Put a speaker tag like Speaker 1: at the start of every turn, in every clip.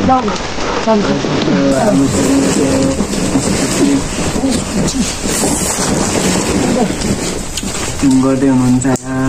Speaker 1: गर्दै हुनुहुन्छ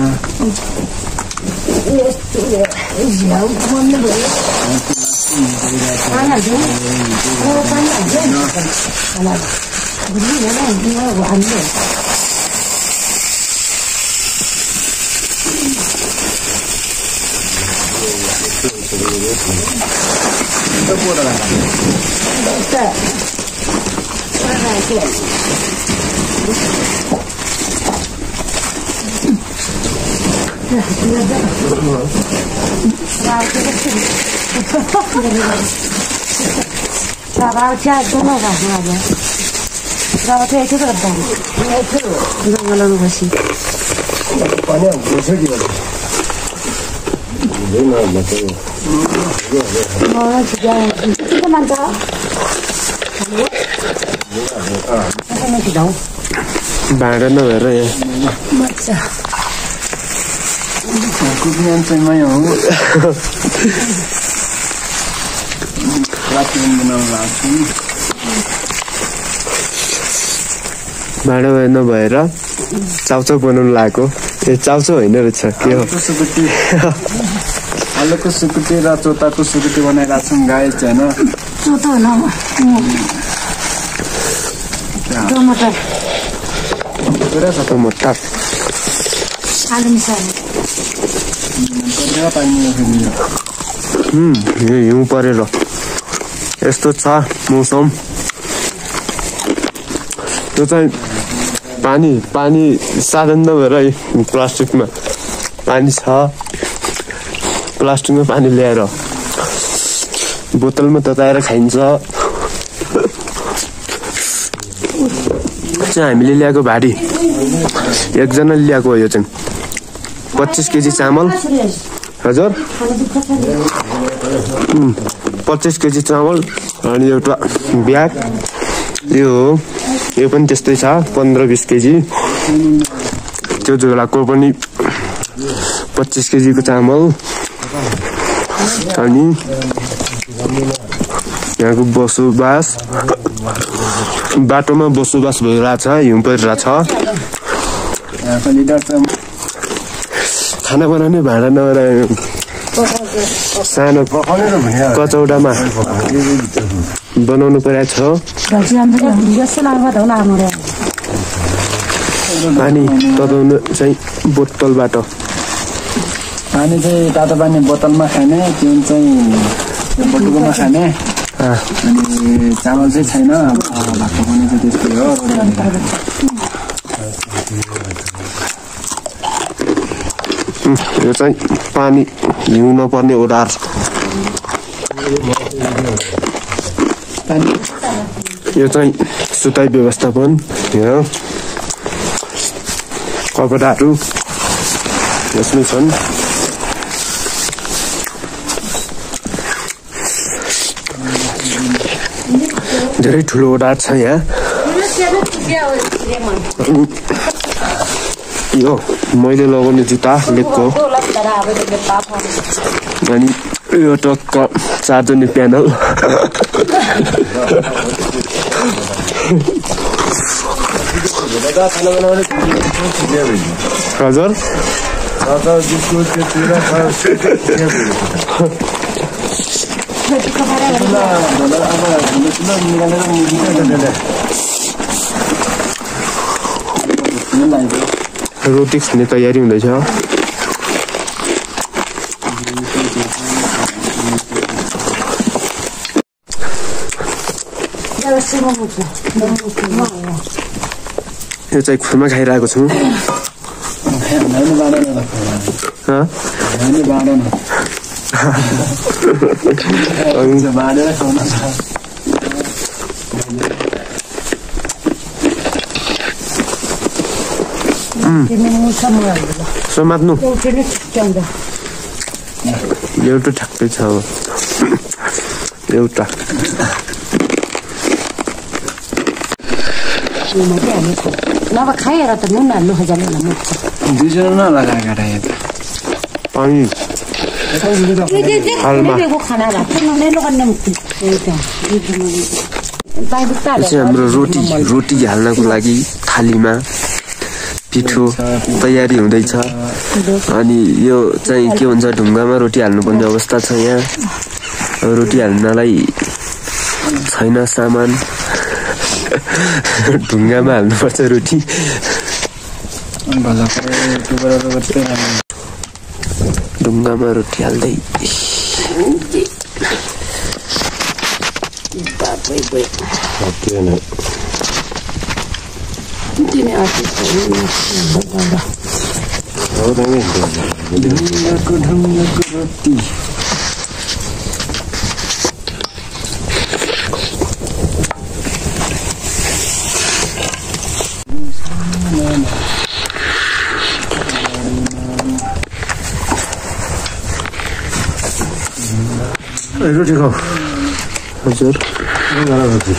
Speaker 1: भाँडा नभएर भाँडा नभएर चाउचाउ बनाउनु लागेको चाउचाउ होइन रहेछ के हो आलुको सुकुटी र चोताको सुकुटी बनाइरहेको छौँ गाई चाहिँ
Speaker 2: टमाटर आलु मिसाएर
Speaker 1: हिउँ परेर यस्तो छ मौसम त्यो चाहिँ पानी साधन नभएर प्लास्टिकमा पानी छ प्लास्टिकमा पानी ल्याएर बोतलमा तताएर खाइन्छ चाहिँ हामीले ल्याएको भाडी एकजनाले ल्याएको हो यो चाहिँ 25 केजी चामल हजुर 25 केजी चामल अनि एउटा ब्याग यो पनि त्यस्तै छ 15-20 केजी त्यो झोलाको पनि 25 केजीको चामल अनि यहाँको बसोबास बाटोमा बसोबास भइरहेछ हिउँ परिरहेछ खाना बनाउने भाँडा नभएर सानो कचौडामा बनाउनु परेको छ पानी तताउनु चाहिँ बोतलबाट
Speaker 3: पानी चाहिँ तातो पानी बोतलमा खाने त्यो चाहिँ बटुकोमा खाने अनि चामल चाहिँ छैन भातको पनि चाहिँ त्यस्तै हो
Speaker 1: यो चाहिँ पानी हिउँ नपर्ने ओडार यो चाहिँ सुताइ व्यवस्थापन कपडाहरू यसमै छन् धेरै ठुलो ओडार छ यहाँ यो मैले लगाउने जुत्ता लेकको अनि यो टक्क चार्जर्ने प्यानल हजुर रोटी खाने तयारी हुँदैछ यो चाहिँ खुरमा खाइरहेको छु समात्नु एउटा ठ्याक्कै छ एउटा
Speaker 2: नभए खाएर त नुन हाल्नु खोज्नु
Speaker 3: दुईजना नलगाएर
Speaker 1: अनि हाम्रो रोटी हाल्नको लागि थालीमा पिठो तयारी हुँदैछ अनि यो चाहिँ के हुन्छ ढुङ्गामा रोटी हाल्नुपर्ने अवस्था छ यहाँ रोटी हाल्नलाई छैन सामान ढुङ्गामा हाल्नुपर्छ रोटी ढुङ्गामा रोटी हाल्दै ढुङ्गाको रोटी रोटी खाऊ हजुर रोटी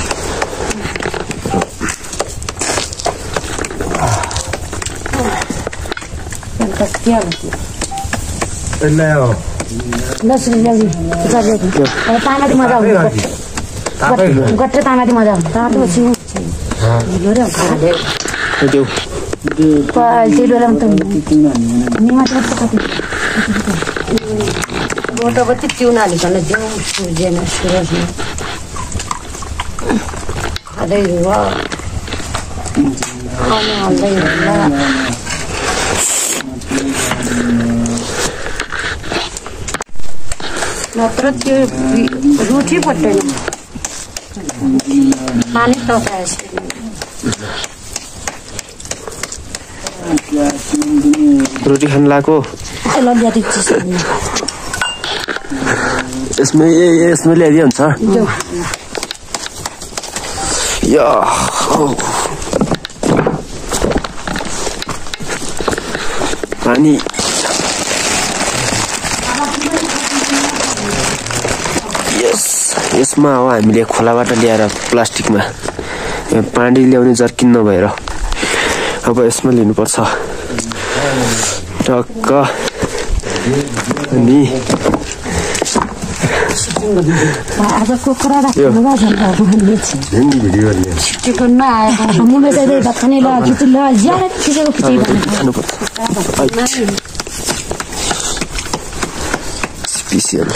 Speaker 2: मोटो बच्चे चिउन हालिकन जिउ सुर्जेन सुरजमा खाँदै रुवा हाल्दै नत्र त्यो रोटी पट्दैन पानी तताएछ
Speaker 1: रोटी खान लाको यसमै ल्याइदियो हुन्छ पानी यसमा हो हामीले खोलाबाट ल्याएर प्लास्टिकमा पानी ल्याउने जर्किन नभएर अब यसमा लिनुपर्छ टक्क अनि
Speaker 2: आज कुखुरा राख्नु चिकनमा आएको मुमे चाहिँ खाने ल किचन ल ज्यादा खिचेको
Speaker 1: स्पेशल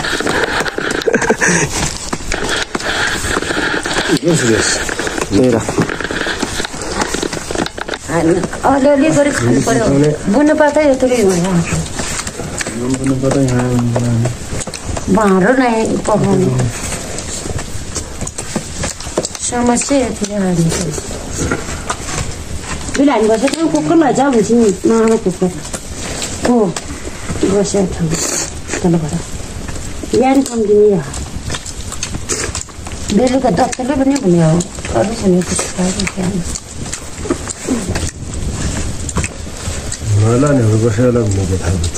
Speaker 2: अलिअलि गरी खानु पर्यो बुन्नु पर्छ यत्रो भाँडो नै पकाउनु समस्या यतिले हाल्छ बिलान बसेर कुकुर लैजाऊ हुन्छ नि नआमा कुकुर हो बसेर ठाउँ तलबाट यहाँ कम्दिने बेलुका डक्टरले पनि भन्यो अरू भन्यो
Speaker 3: नानीहरू बसेर घुमेको थाहा हुन्छ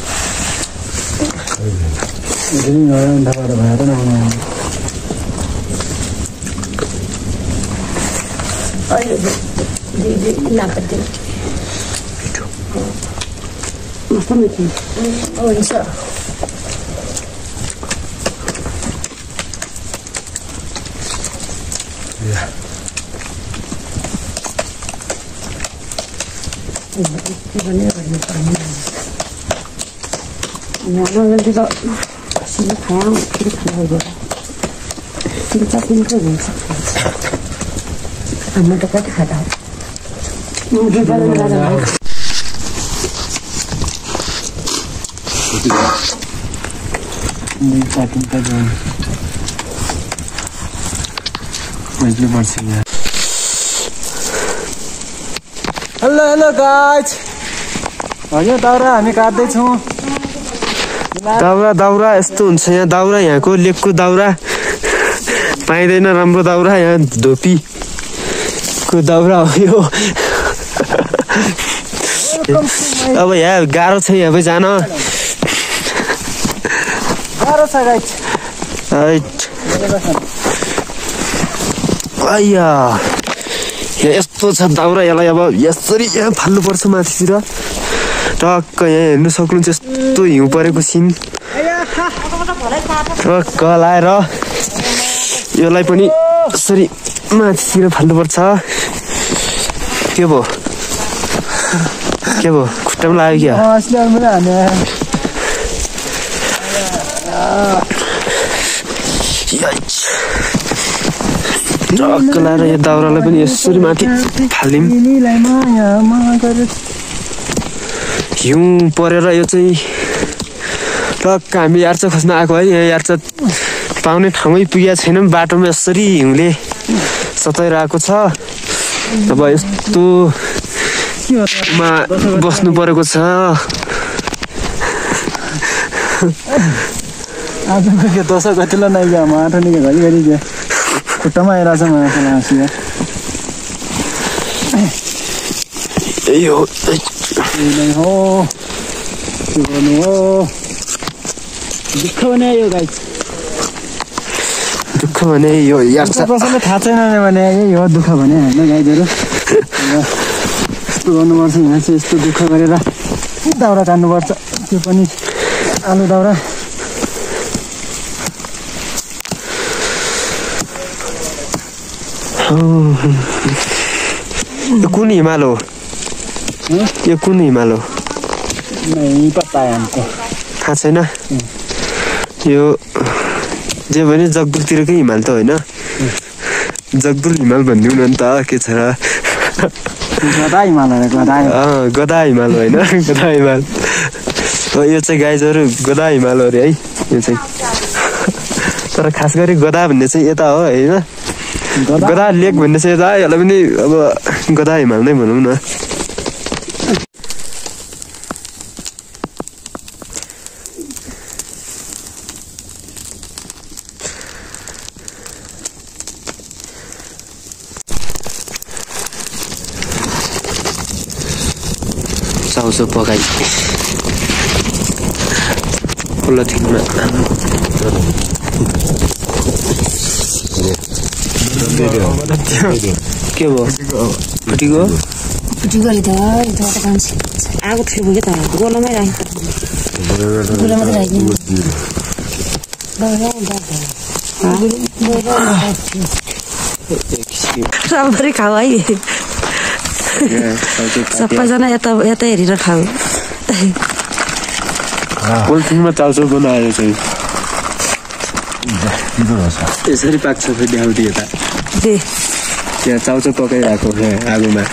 Speaker 2: हुन्छ तो कति खाता
Speaker 3: हेलो हेलो गाइज हजुर दाउरा हामी काट्दैछौँ
Speaker 1: दाउरा यस्तो हुन्छ यहाँ दाउरा यहाँको लेकको दाउरा पाइँदैन राम्रो दाउरा यहाँ धोपीको दाउरा हो यो अब यहाँ गाह्रो छ यहाँ पनि जान
Speaker 3: गाह्रो छ गाइज
Speaker 1: आइया यस्तो छ दाउरा यसलाई अब यसरी यहाँ फाल्नुपर्छ माथितिर टक्क यहाँ हेर्नु सक्नुहुन्छ यस्तो हिउँ परेको सिन टक्क लाएर यसलाई पनि यसरी माथितिर फाल्नुपर्छ। के भयो खुट्टामा लाग्यो क्या? टक्क लाएर यो दाउरालाई पनि यसरी माथि फाल्यौँ। हिउँ परेर यो चाहिँ टक्क हामी यार्चा खोज्न आएको है। यहाँ यार्चा पाउने ठाउँमै पुगेको छैनौँ। बाटोमा यसरी हिउँले सताइरहेको छ। अब यस्तोमा बस्नु परेको छ।
Speaker 3: आजको के दशक गतिलो नै गयो म आठो निको घरिघरि गयो खुट्टामा आइरहेछ मलाई हाँसी
Speaker 1: यो
Speaker 3: हो के गर्नु हो दुःख भने यो गाई
Speaker 1: दुःख भने यो यार्चा
Speaker 3: कसैले थाहा छैन भने यही हो दुःख भने होइन गाईहरू यस्तो गर्नुपर्छ यहाँ चाहिँ यस्तो दुःख गरेर दाउरा काट्नुपर्छ त्यो पनि आलु दाउरा
Speaker 1: यो कुन हिमाल हो? यो कुन हिमाल हो?
Speaker 3: पत्ता हमको
Speaker 1: थाहा छैन। यो जे भने जगदुलतिरकै हिमाल त होइन? जगदुल हिमाल भनिदिउँ न नि त के छ र?
Speaker 3: गदा हिमाल
Speaker 1: गदा हिमाल होइन गदा हिमाल यो चाहिँ गाइजहरू गदा हिमाल हो अरे है यो चाहिँ। तर खास गरी गदा भन्ने चाहिँ यता हो होइन? गदा लेक भन्ने चाहिँ यता यसलाई पनि अब गदा हिमाल नै भनौँ न। चाउचाउ पकाइ पोलिथिनमा के भयो फुटीको
Speaker 2: अरे त आगो ठुलो भयो क्या त गोलोमै राखेको गोलोमा राम्ररी खाऊ है सबैजना यता यता हेरेर खाऊ।
Speaker 1: पोलिथिनमा चाउचाउ बनायो चाहिँ यसरी पाक्छ फेरि आउटी यता त्यहाँ चाउचाउ पकाइरहेको आगोमा।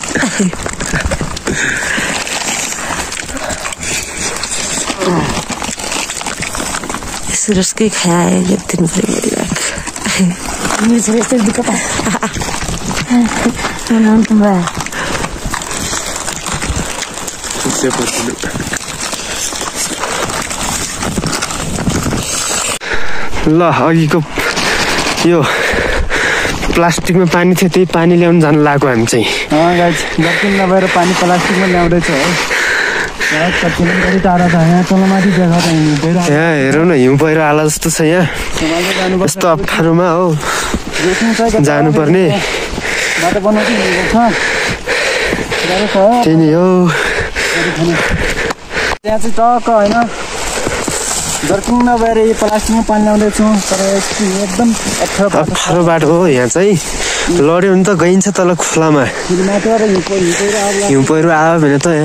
Speaker 2: सुरसकै खाए दिनु पऱ्यो यस्तै दुःख
Speaker 1: ल अघिको यो प्लास्टिकमा पानी थियो त्यही पानी ल्याउनु जानु लाग्यो हामी चाहिँ।
Speaker 3: जति नभएर पानी प्लास्टिकमा ल्याउँदैछ है टाढा छ यहाँ तलमाथि देखा
Speaker 1: यहाँ हेरौँ न हिउँ पहिरो आला जस्तो छ यहाँ यस्तो अप्ठ्यारोमा हो जानुपर्ने
Speaker 3: बाटो बनाउँछ
Speaker 1: त्यही नै हो।
Speaker 3: त्यहाँ चाहिँ टक्क होइन जर्किङ नभएर यो प्लास्टिकमा पानी ल्याउँदैछौँ तर एकदम
Speaker 1: अप्ठ्यारो बाटो हो यहाँ चाहिँ। लड्यो भने त गइन्छ तल खोलामा हिउँ पहिरो आयो भने त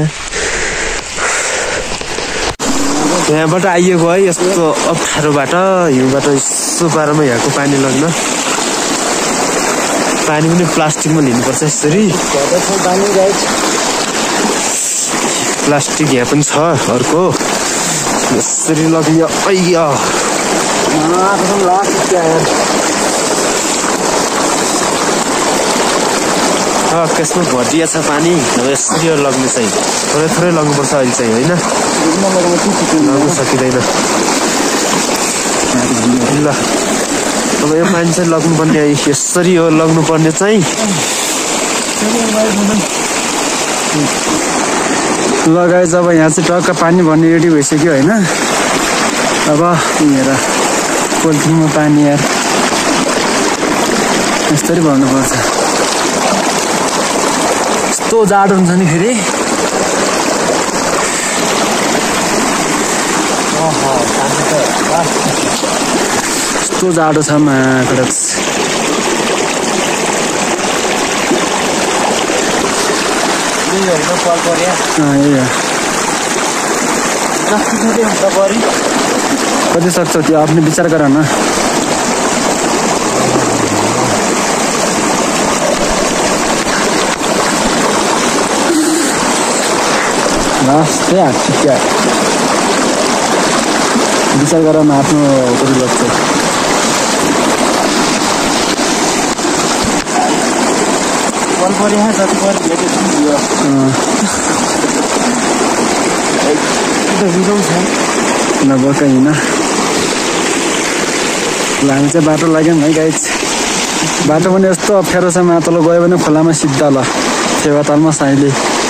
Speaker 1: यहाँबाट आइएको है यस्तो अप्ठ्यारो बाटो हिउँबाट यस्तो पारामा यहाँको पानी लग्न। पानी पनि प्लास्टिकमा लिनुपर्छ यसरी। प्लास्टिक यहाँ पनि छ अर्को यसरी लग्यो। अय्या त्यसमा भरिया छ पानी। अब यसरी लग्नु चाहिँ थोरै थोरै लग्नुपर्छ अहिले चाहिँ होइन लग्नु सकिँदैन। ल अब यो पानी चाहिँ लग्नुपर्ने यसरी हो लग्नुपर्ने चाहिँ।
Speaker 3: लगाए जब यहाँ चाहिँ टक्क पानी भर्ने रेडी भइसक्यो होइन। अब हेर पोलिथिनमा पानी यार यसरी भर्नुपर्छ। यस्तो जाडो हुन्छ नि फेरि कस्तो जाडो छ माकडक्स कति सक्छ त्यो आफ्नो विचार गर न विचार गर न आफ्नो कति लाग्छ नभएको होइन हामी चाहिँ बाटो लाग्यौँ है गाइज बाटो पनि यस्तो अप्ठ्यारो छ मातलो गयो भने खोलामा सिद्ध ल फेवातालमा साइले